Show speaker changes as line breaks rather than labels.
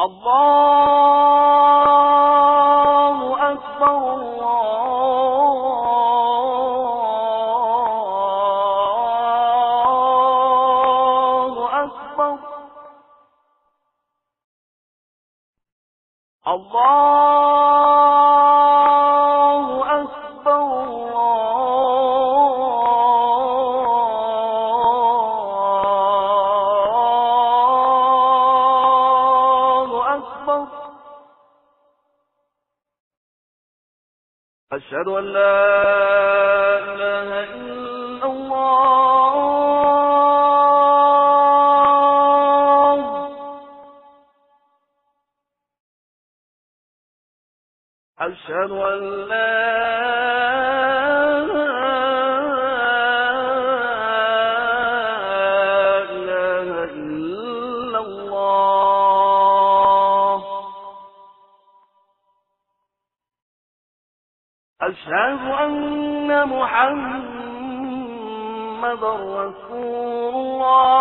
الله أكبر الله أكبر الله أكبر الله أكبر أشهد أن لا إله إلا الله أشهد أن لا إله إلا الله أشهد أن محمدا رسول الله